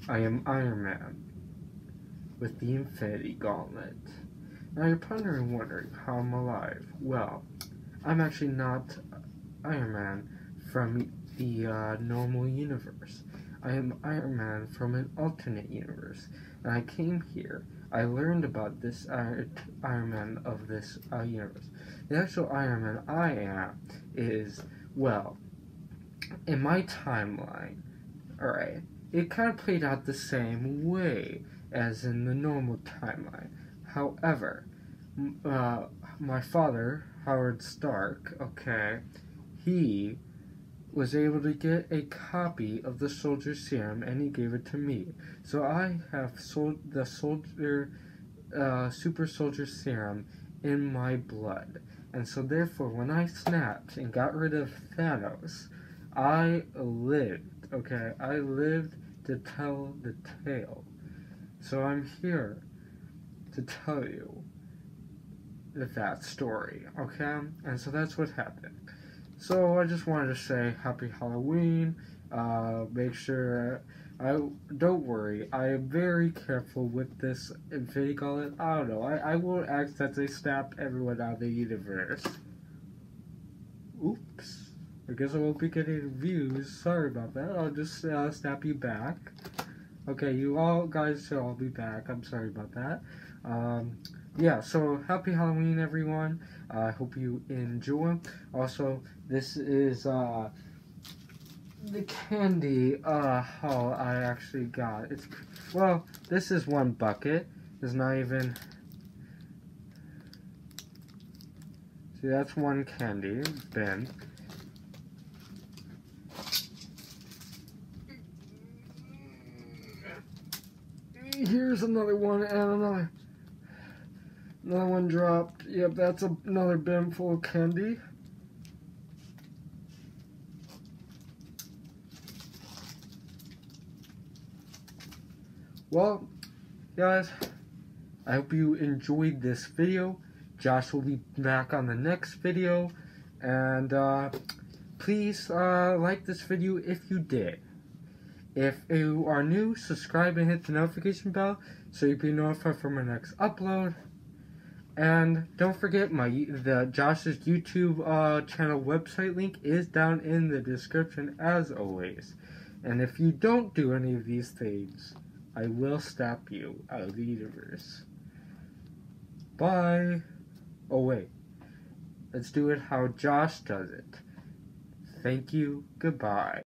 I am Iron Man with the Infinity Gauntlet. Now you're probably wondering how I'm alive. Well, I'm actually not Iron Man from the normal universe. I am Iron Man from an alternate universe. And I came here. I learned about this Iron Man of this universe. The actual Iron Man I am is, well, in my timeline, alright, it kind of played out the same way as in the normal timeline. However, my father, Howard Stark, okay, he was able to get a copy of the Soldier Serum and he gave it to me. So I have the Super Soldier Serum in my blood. And so therefore, when I snapped and got rid of Thanos, I lived, okay? I lived to tell the tale. So I'm here to tell you that story, okay? And so that's what happened. So I just wanted to say Happy Halloween. Make sure, don't worry, I am very careful with this Infinity Gauntlet. I don't know, I won't accidentally snap everyone out of the universe. Oops. I guess I won't be getting views. Sorry about that. I'll just snap you back. Okay, you all guys should all be back. I'm sorry about that. Yeah, so happy Halloween, everyone. I hope you enjoy. Also, this is the candy haul I actually got. Well, this is one bucket. There's not even... See, that's one candy bin. Here's another one and another one dropped. Yep, that's another bin full of candy. Well, guys, I hope you enjoyed this video. Josh will be back on the next video. And please like this video if you did. If you are new, subscribe and hit the notification bell so you'll be notified for my next upload. And don't forget, Josh's YouTube channel website link is down in the description as always. And if you don't do any of these things, I will snap you out of the universe. Bye. Oh wait, let's do it how Josh does it. Thank you. Goodbye.